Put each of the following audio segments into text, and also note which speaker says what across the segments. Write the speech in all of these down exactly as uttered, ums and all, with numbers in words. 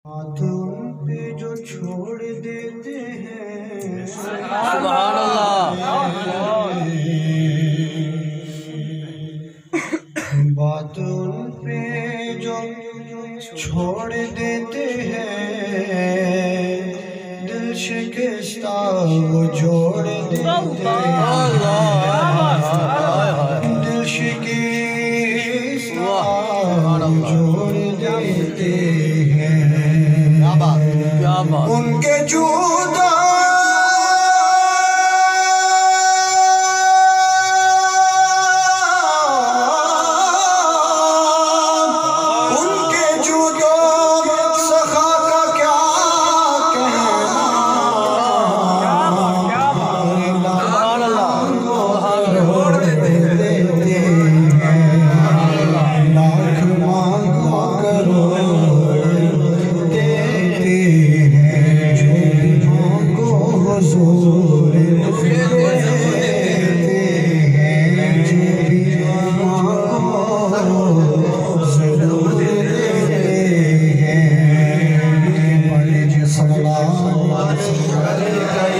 Speaker 1: हाथ उन पे जो छोड़ देते हैं,
Speaker 2: सुभान अल्लाह।
Speaker 1: बात उन पे जो छोड़ देते हैं, दिल शिकस्ता वो जोड़ देते हैं, दिल शिकस्ता जोड़ देते हैं। उनके जुदा उनके जुदा सखा का क्या कहना, देते हैं लाख मांगो करो हुजूर देते हैं, जो भी मांगो ज़रूर देते हैं। पढ़े जी सल्लल्लाहु अलैहि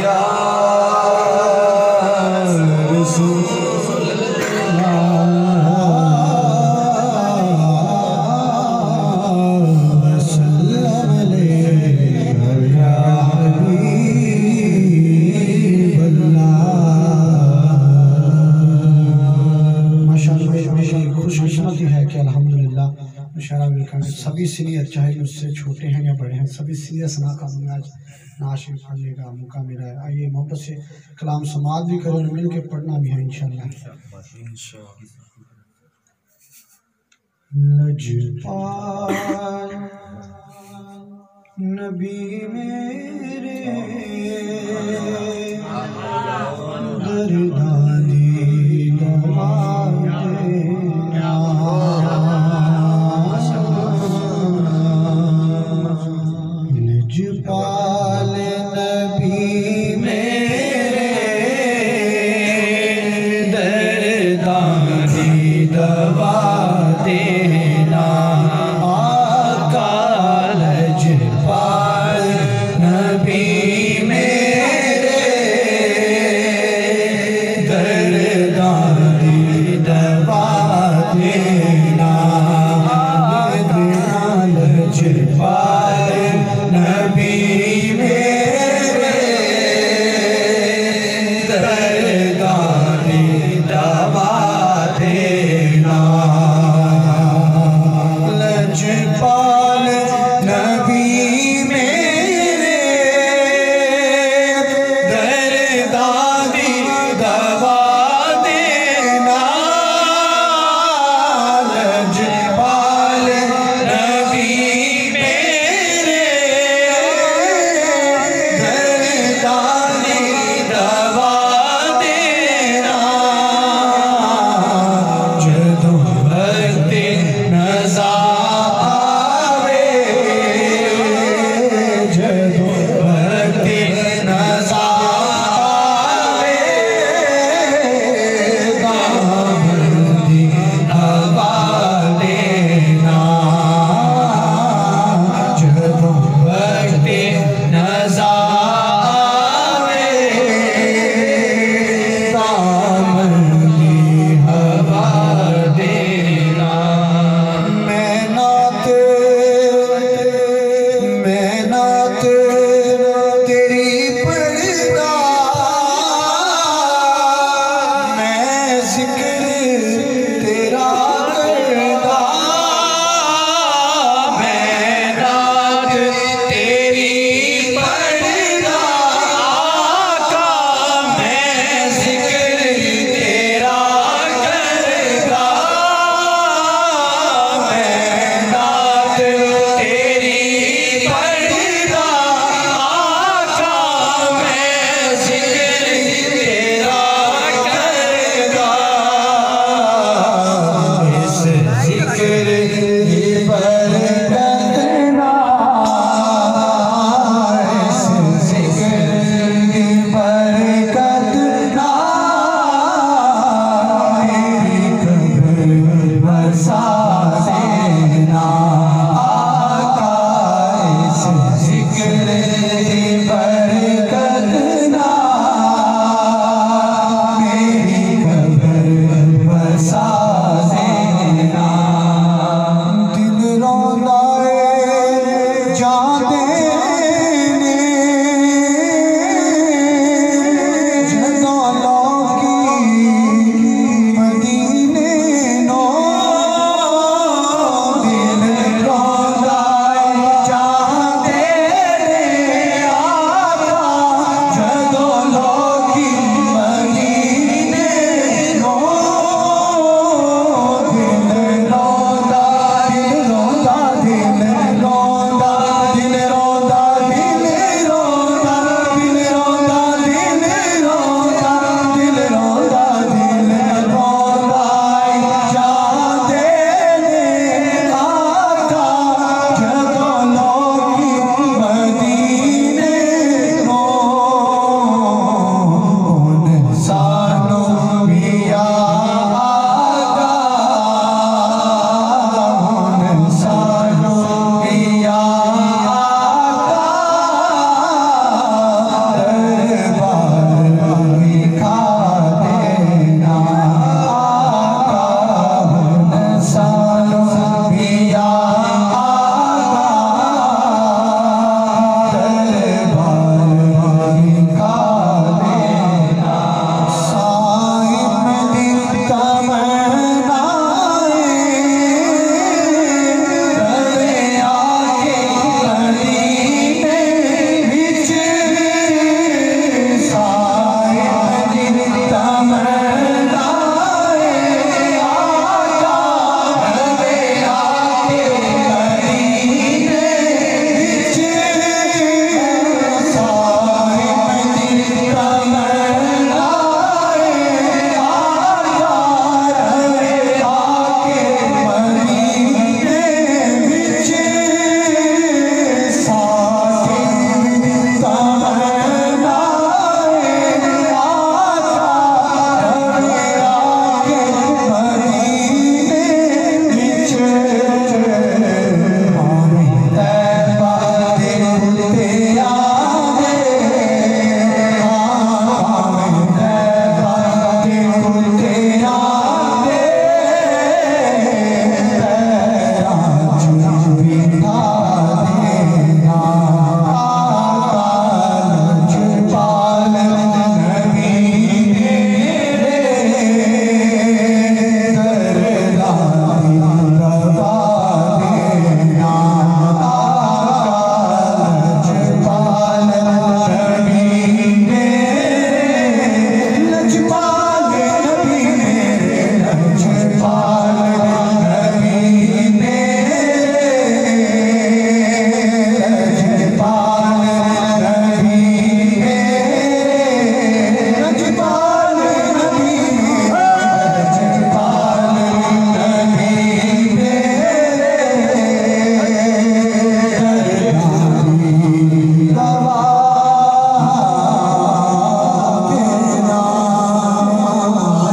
Speaker 1: खुशकिस्मती है कि अल्हम्दुलिल्लाह सभी सीनियर, चाहे मुझसे छोटे हैं या बड़े हैं, सभी सीनियर सनाखा में आज नाशिर पढ़ने का मौका मिला है। आइए मोहब्बत से कलाम समाअत भी करो, मिल के पढ़ना भी है इंशाअल्लाह। लजपाल नबी मेरे दरदानी दवा